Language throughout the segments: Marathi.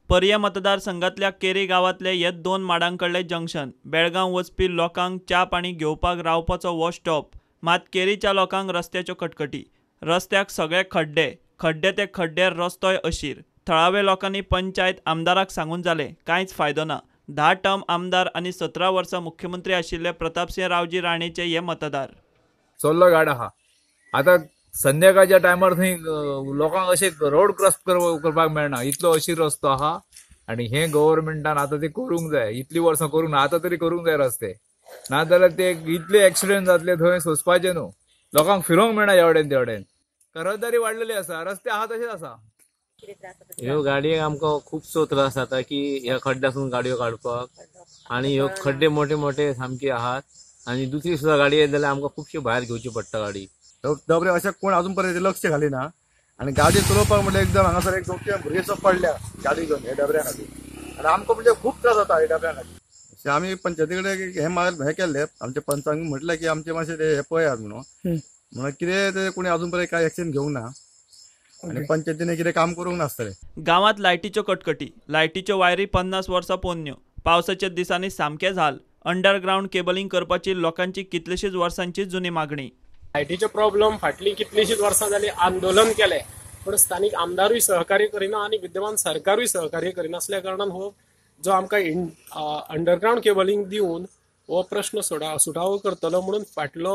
पर्या मतदारसंघातल्या केरी गांवांतले हे दोन माडांकडले जंक्शन बेळगांव वचपी लोकांक च्या पाणी घेवपाक रावपाचो वो स्टॉप। मात केरीच्या लोकांक रस्त्याच्यो कटकटी, रस्त्याक सगळे खड्डे ते खड्डे रस्तोय अशीर। थळावे लोकांनी पंचायत आमदाराक सांगून जाले, कांयच फायदो ना। 10 टर्म आमदार आणि 17 वर्सां मुख्यमंत्री आशिल्ले प्रतापसिंह रावजी राणेचे हे मतदार। चल्लो गाड आहा आता संध्याकाळच्या टायमार थंय लोकांक अशे रोड क्रॉस करपाक मेळना, इतलो अशीर रस्तो आहा। आणि हे गव्हर्नमेंटान आता ते करूंक जाय, इतली वर्सां करूंक ना, आता तरी करूंक जाय रस्ते, नाजाल्यार ते इतले एक्सिडेंट जातले थंय सोंसपाचे न्हू, लोकांक फिरोंक मेळना एवढेन तेवढेन। रहदारी वाडलेली आसा, रस्ते आहा तशेच आसा। ह्यो गाडयेक आमकां खूबसो त्रास जाता की ह्या खड्ड्यासून गाडयो काडपाक, आणि ह्यो खड्डे मोठे मोठे सामके आहात, आणि दुसरी सुद्धा गाडी येत जाल्यार आमकां खूबशी भायर घेवची पडटा गाडी। डबरे अशें कोण अजून पर्यंत लक्ष घालिना, आणि गाडी चलोवपाक म्हणजे एकदम हांगासर एक 2-3 भुरगे पडल्या गाडी घेवन हे डबऱ्या खातीर, आणि आमकां म्हणजे खूब त्रास जाता हे डबऱ्या खातीर। आमी पंचायती कडेन हे केल्ले, आमच्या पंचांक म्हटलें की आमचे मातशें हे पळयात म्हणून कितें ते कोणी अजून पर्यंत काय एक्शन घेवंक ना, आणि पंचायतीने कितें काम करूंक नासतलें। गांवांत लायटीच्यो कटकटी, लायटीच्यो वायरी 50 वर्सां पोरण्यो, पावसाच्या दिसांनी सामकेच हाल। अंडरग्राउंड केबलिंग करपाची लोकांची कितलीशीच वर्सांची जुनी मागणी। लायटीचे प्रॉब्लेम फाटली कितलीशीच वर्सां जाली आंदोलन केले, पण स्थानिक आमदारूय सहकार्य करिना आणि विद्यमान सरकारूय सहकार्य करिना असल्या कारणान हो जो आमकां अंडरग्राउंड केबलिंग दिवन हो प्रश्न सुटावो करतलो म्हणून फाटलो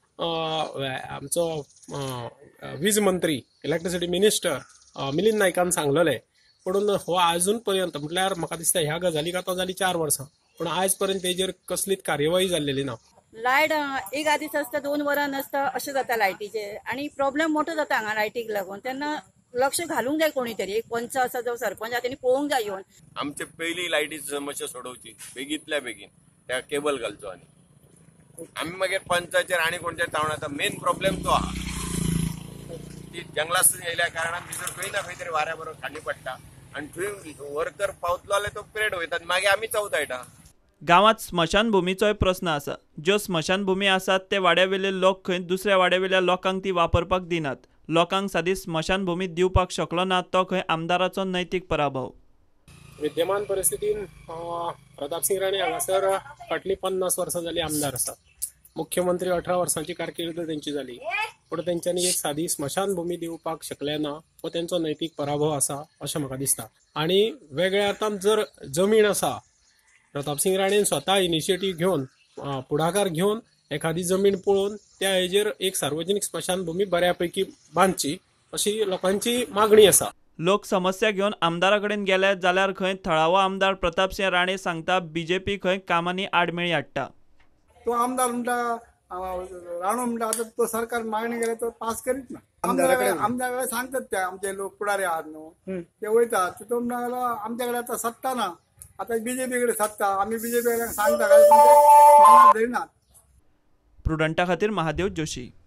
आमचो वीज मंत्री इलेक्ट्रिसिटी मिनिस्टर मिलिंद नायकान सांगलेले, पण हो अजून पर्यंत म्हटल्यार म्हाका दिसता ह्या गजालीक आतां जाली 4 वर्सां, पण आयज पर्यंत तेजेर कसलीच कार्यवाही जाल्लेली ना। लायट एक आदीस आसता 2 वरां नासता अशें जाता लायटीचे, आणि प्रॉब्लेम मोठो जाता हांगा लायटीक लागून। तेन्ना लक्ष घालूंक जाय कोणी तरी, एक पंच आसा जो सरपंच आसा तेणी पळोवंक जाय येवन। आमचे पयली लायटीची समस्या सोडोवची बेगीतल्या बेगीन, त्या केबल घालचो, आनी आमी मागीर पंचाचेर आनी कोणत्या तावणाचा मेन प्रॉब्लेम तो आहा। ती जंगलासून येयल्या कारणान भितर खंय ना खंय तरी वाऱ्या बरोबर खाली पडटा, आणि थंय वर्कर पावतलो जाल्यार तो पिरेड वयता, मागीर आमी चवतायटा। गांवांत स्मशानभुमीचोय प्रस्न आसा। ज्यो स्मशानभुमी आसात ते वाड्यावेले लोक खंय दुसऱ्या वाड्यावेल्या लोकांक ती वापरपाक दिनात। लोकांक सादी स्मशानभूमी दिवपाक शकलो ना तो खंय आमदाराचो नैतीक पराभव। विद्यमान परिस्थितीन प्रतापसिंह राणे हांगासर फाटली 50 वर्सां जाली आमदार आसात। मुख्यमंत्री 18 वर्सांची कारकीर्द तेंची जाली, पण तेंच्यांनी एक सादी स्मशानभूमी दिवपाक शकले ना, हो तेंचो नैतीक पराभव आसा अशें म्हाका दिसता। आणि वेगळ्या अर्थान जर जमीन आसा, प्रतापसिंह राणेन स्वता इनिशिएटीव घेवन पुढाकार घेवन एखादी जमीन पळोवन त्या हेजेर एक सार्वजनिक स्मशानभूमी बऱ्यापैकी बांदची अशी लोकांची मागणी आसा। लोक समस्या घेवन आमदारा कडेन गेले जाल्यार खंय थळावो आमदार प्रतापसिंह राणे सांगता बीजेपी खंय कामांनी आडमेळी हाडटा। तो आमदार म्हणटा राणो म्हणटा आता तो सरकार मागणी केल्या तो पास करीत ना। आमच्याकडे सांगतात ते आमचे लोक पुढारी आहात न्हू, ते वयतात, तो म्हणला आमच्याकडे आता सत्ता ना, आता बीजेपी कडे सत्ता, आम्ही बीजेपी सांगता काय धरिनात। प्रुडंटा खातीर महादेव जोशी।